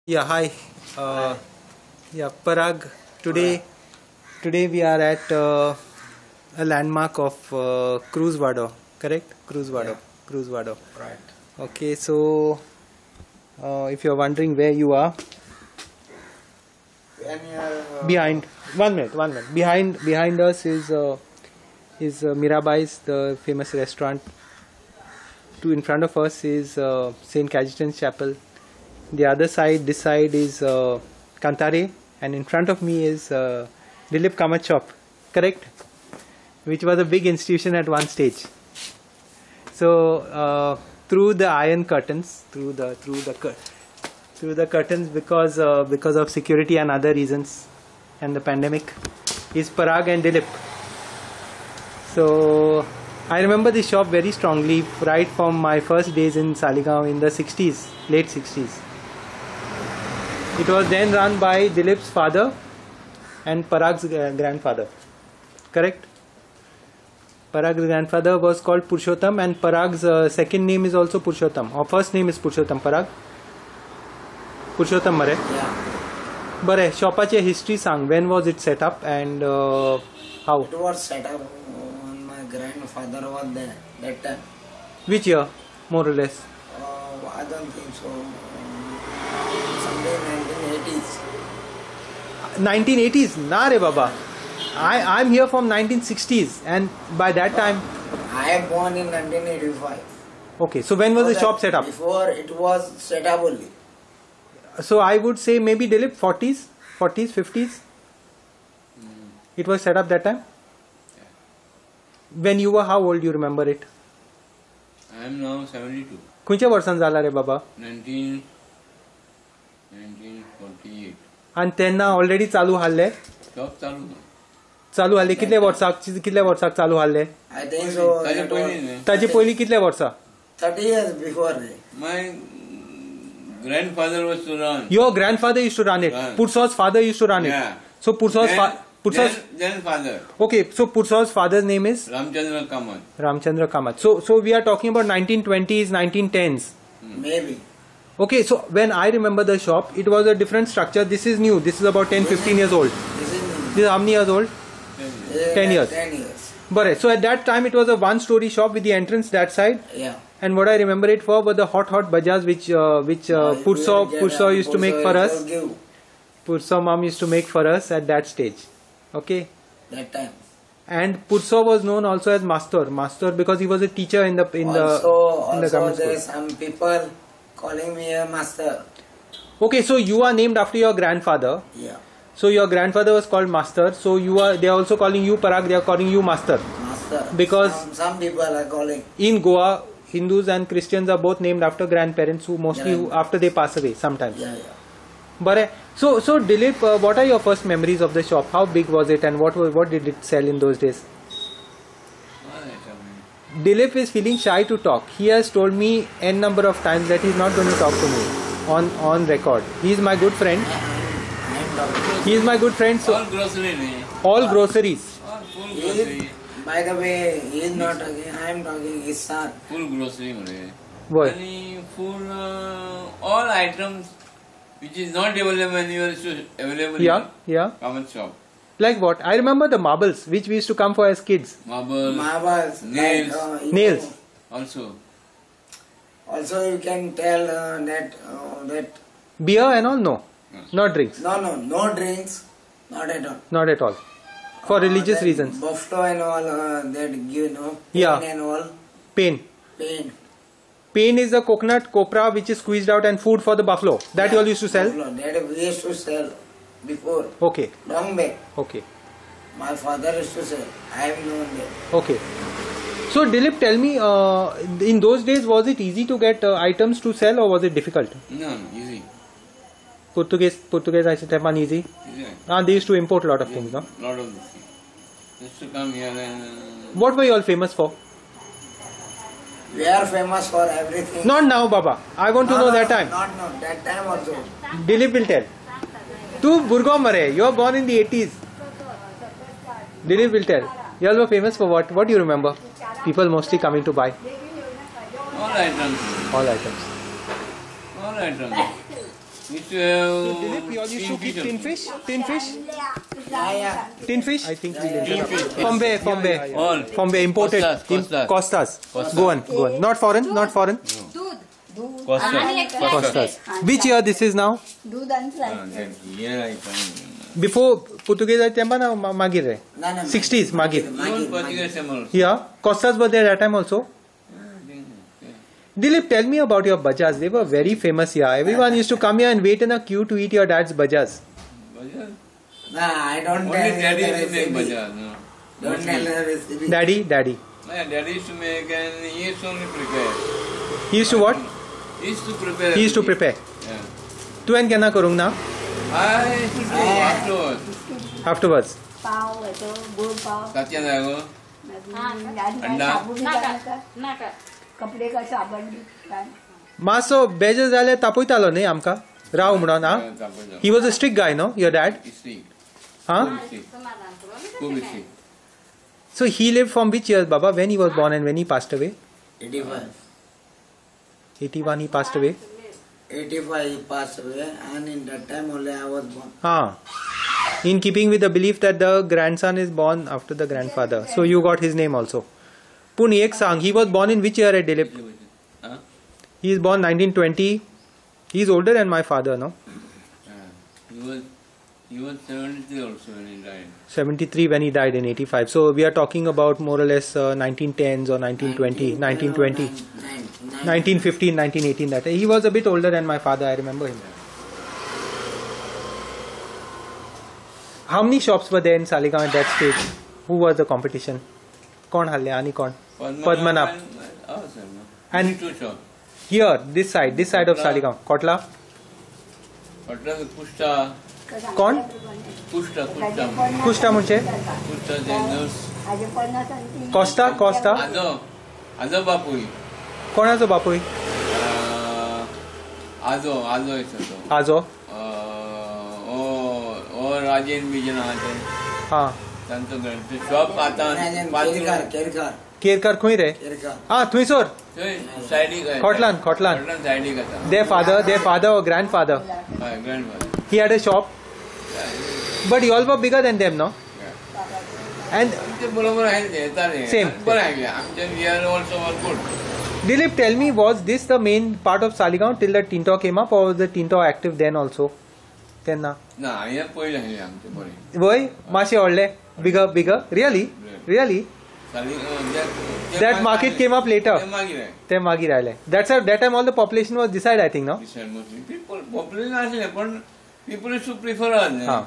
Yeah, hi. Hi. Yeah, Parag. Today we are at a landmark of Cruz Vado, correct? Cruz Vado. Yeah. Cruz Vado. Right. Okay, so if you're wondering where you are, When you're behind. 1 minute. 1 minute. Behind us is Mirabai's, the famous restaurant. In front of us is Saint Cajetan's Chapel. The other side, this side is Kantare, and in front of me is Dilip Kamat shop, correct? Which was a big institution at one stage. So through the iron curtains, through the curtains, because of security and other reasons, and the pandemic, is Parag and Dilip. So I remember this shop very strongly right from my first days in Saligaon in the 60s, late 60s. It was then run by Dilip's father and Parag's grandfather. Correct? Parag's grandfather was called Purushottam, and Parag's second name is also Purushottam. Or first name is Purushottam. Parag? Purushottam Mare. Yeah. Bare, shopache history sang. When was it set up and how? It was set up when my grandfather was there that time. Which year, more or less? I don't think so. Someday 1980s. 1980s? Nah re baba. I'm here from 1960s, and by that time. I am born in 1985. Okay, so when was the shop set up? Before it was set up only. So I would say maybe Dilip 40s, 50s. It was set up that time. When you were how old? You remember it? I am now 72. Kuncha वर्षां झाला रे बाबा? 1948. आणि त्यांना already चालू हाल्ले. Shop चालू ना. चालू हाल्ले कितल्या वर्साक चालू हाल्ले? I think so. ताजे पहिले नाही. ताजी पहिली कितल्या वर्सां? 30 years before. My grandfather was to run. Your grandfather used to run it. Right. Pursaw's father used to run it. Yeah. So Pursaw's Then father. Okay, so Pursaw's father's name is Ramchandra Kamat. Ramchandra Kamat. So we are talking about 1920s, 1910s. Maybe. Okay, so when I remember the shop, it was a different structure. This is new. This is about 10, 15 years old. This is how many years old? 10 years. 10 years. But so at that time, it was a one-story shop with the entrance that side. Yeah. And what I remember it for were the hot bajas which Pursaw used to make for us. Pursaw mom used to make for us at that stage. Okay. That time. And Pursaw was known also as Master because he was a teacher in the Also government there school. some people calling me a master. Okay, so you are named after your grandfather. Yeah. So your grandfather was called Master. So they are also calling you Parag. They are calling you Master. Master. Because some people are calling. In Goa, Hindus and Christians are both named after grandparents who mostly after they pass away sometimes. Yeah. But so Dilip, what are your first memories of the shop? How big was it, and what did it sell in those days? Dilip is feeling shy to talk. He has told me n number of times that he's not going to talk to me on record. He is my good friend. He is my good friend. So All grocery nahi. all groceries. All full grocery. By the way, he is not talking. I am talking. His son. Full grocery mare. What? And full all items which is not available anywhere is available Yeah. in common shop. Like what? I remember the marbles which we used to come for as kids. Marbles. Nails. Nails. Also. Also, you can tell that Beer and all? No. Not drinks. no drinks, not at all. Not at all. For religious that reasons. Buffalo and all that give Yeah. pain and all Pain. pain. Pain is the coconut copra which is squeezed out and food for the buffalo. That you all used to sell? Buffalo, that we used to sell before. Okay. Long back. Okay. My father used to sell. I have known that. Okay. So Dilip, tell me, in those days was it easy to get items to sell or was it difficult? No, easy. Portuguese I should have one easy. Easy. They used to import a lot of things, no? Lot of this thing. Just to come here and What were you all famous for? We are famous for everything. Not now, Baba. I want to know that time. Not now. That time also. Dilip will tell. Tu Burgom Mare, you are born in the 80s. Dilip will tell. You all were famous for what? What do you remember? People mostly coming to buy. all items. All items. All items. We used to have Dilip, you all used to keep tin tin fish. fish? Tin fish? Yeah. Tin fish? I think we'll Tin fish. From where? From where? All. From where? Imported? Costas. Costas. Go on, go on. Not foreign, not foreign. Costas. Costas. Which year this is now? दूध आणि Then here I find. Before Portuguese temba na magir hai. No, no, 60s magir. Even Portuguese summer. Yeah. Costas were there that time also. Dilip, tell me about your bajas. They were very famous here. Everyone used to come here and wait in a queue to eat your dad's bajas. No, I don't Only tell daddy the used to make recipe. bajas. No. Don't tell the recipe. Daddy. My daddy used to make and he used to only prepare. He used to what? He used to prepare. He used to everything. prepare. Yeah. Tu and kya karung na? I used to do afterwards. Afterwards. पाव येतो गोड पाव Katya dago. आधी काय अंडा. साबण का कपडे का साबण काय Maso bejas zale tapoitalo ne amka. Rao म्हणून na. He was a strict guy, no? Your dad? Huh? खूब strict. So he lived from which years, Baba? When he was born and when he passed away? 85. 81 he passed away. 85 he passed away, and in that time only I was born. In keeping with the belief that the grandson is born after the grandfather. So you got his name also. Pun ek sang. He was born in which year at Dilip? Huh? He is born 1920. He is older than my father, no? He was 73 also when he died. 73 when he died in 85. So we are talking about more or less 1910s or 1920, 1920, 1915, 1918. That he was a bit older than my father. I remember him. How many shops were there in Saligaon at that stage? Who was the competition? Kaun halle ani kaun? Padmanabh. Oh, sir. No. And- Only two shops. Here, this side of Saligaon. Kotla. Kotla with Pushta. Kaun? Pushta. Kushta munche. Pushta Jainus. આજે पन्नास आणि तीन Costa. Azo Bapui. कोणाचो बापूय? Azo is also. आजो. Or Rajen Bijan आते. हा. त्यांचं घर शॉप आता केरकार केरकर खुई रे. हा थुईसोर. सायडी काय खोटलान. सायडी कसा Their father or grandfather. Grandfather He had a shop. But you all were bigger than them, no? And ते बरोबर आहे ते चालेल Same. बरं आहे आमच्या we are also very good Dilip, tell me, was this the main part of Saligaon till the Tinto came up, or was the Tinto active then also? Then na. ना हे पहिले आहे आमचे बरे Boy, Mashe Orle, bigger. Really? That market came up later. ते मागे आहे Te Magi Raile. That's how that time all the population was decided, I think, no? People population असेल पण पीपल इज टू प्रिफर अस Ha.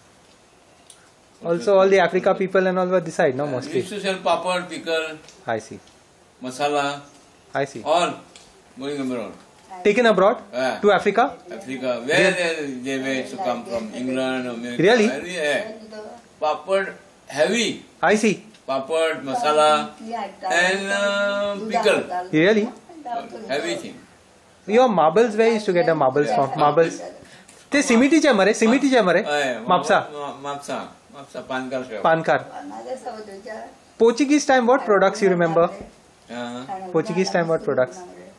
Also, all the Africa people and all were decided, no? Mostly. used to sell papad pickle I see. masala I see. all going abroad Taken abroad Yeah. to Africa? Africa where they were to come from England America Really? papad heavy I see. papad masala and pickle Really? heavy thing Your marbles, where you used to get the marbles from? Marbles. Te simiti चे मरे Mapusa Mapsa pankar shop पानकार. Portuguese time, what products you remember? Portuguese time, what products?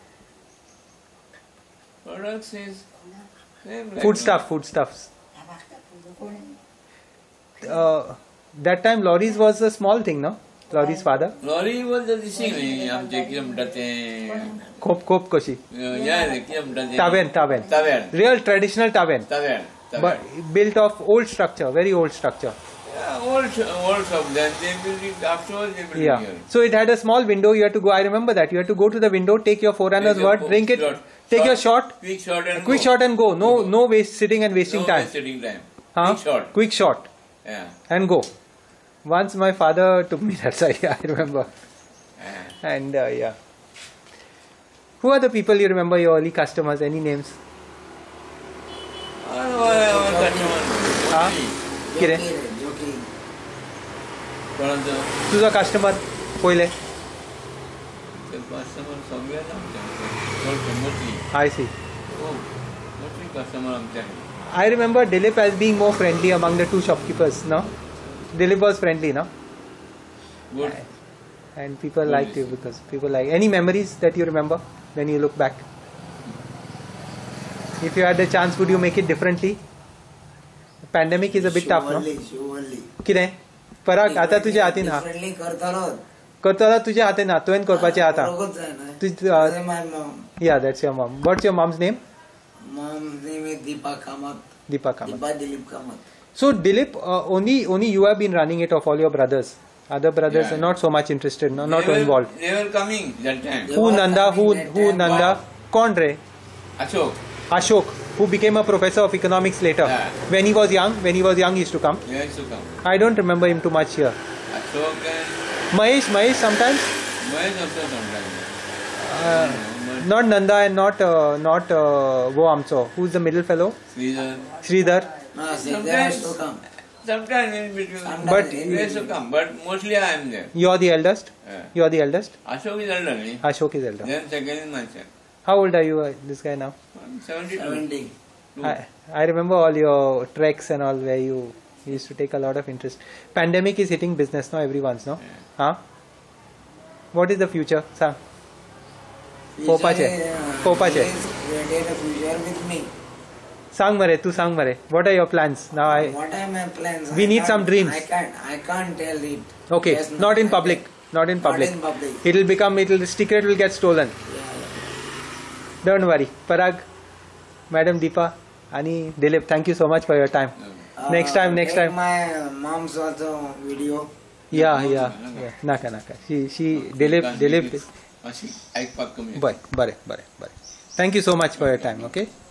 products is same like Foodstuffs. That time lorries was a small thing, no? Lorry's father. lorry was the thing आमचे किती म्हणतात ते Kop koshi. किती म्हणतात Taven. Tavern. Real traditional taven. But built of old structure, very old structure. Yeah, old shop. Then they built it afterwards. They built it Yeah. here. So it had a small window. You had to go. I remember that. You had to go to the window, take your forerunners Take your word, drink it, shot. take your shot, Quick shot and quick go. shot and go. No waste sitting and wasting No time. sitting time. Huh? Quick shot. Quick shot Yeah. and go. Once my father took me that side. I remember. Yeah. And yeah. Who are the people you remember? Your early customers? Any names? Our customer. Huh? Kire? जोकी कोणाचं? तुझा customer पहिले. ते customer सगळे आहेत आमच्याकडे. Mostly. I see. Oh, mostly customer आमच्याकडे. I remember Dilip as being more friendly among the two shopkeepers. No, Dilip was friendly, no, Good. and people liked you because people like. Any memories that you remember when you look back? If you had the chance, would you make it differently? Pandemic is a bit tough, no? Surely. कितें? पराग आता तुझ्या हातीन हा. Differently करतालो. करतलो तुझ्या हातीन हा. तुवें करपाचें आता. बरोबरच आहे ना. तुझ- That's my mom. Yeah, that's your mom. What's your mom's name? Mom's name is Deepa Kamath. Deepa Kamath. Deepa Dilip Kamath. So Dilip, only you have been running it of all your brothers. Other brothers Yeah. are not so much interested, no, not They were- involved. They were coming that time. They Who were Nanda? coming that Who time. Nanda? Kaun re? Ashok. Ashok, who became a professor of economics later. Yeah. When he was young, he used to come. They used to come. I don't remember him too much here. Ashok and Mahesh sometimes. Mahesh also sometimes. But Not Nanda and not wo amso. Who's the middle fellow? Sridhar. Sridhar. No, see, they has to come. Sometimes in between. Sometimes But- They used to come, but mostly I am there. You're the eldest. Yeah. You're the eldest. Ashok is elderly. Ashok is elder. Then second is myself. How old are you, this guy now? I'm 72. 70. I remember all your treks and all where you used to take a lot of interest. Pandemic is hitting business now, everyone's, no? Huh? What is the future, Sam? Popache. Popache. Created a future with me. Sang mare, tu sang mare. What are your plans? Now What are my plans? We I need can't- some dreams. I can't tell it. Okay, Yes, no, not in I public. can't. Not in public. Not in public. The secret will get stolen. Yeah. Don't worry. Parag, Madam Deepa, Ani, Dilip, thank you so much for your time. Next time. Take my mom's also video. Yeah. Naka. Dilip. Ashik, I pack come here. Bare. Thank you so much for your time, okay?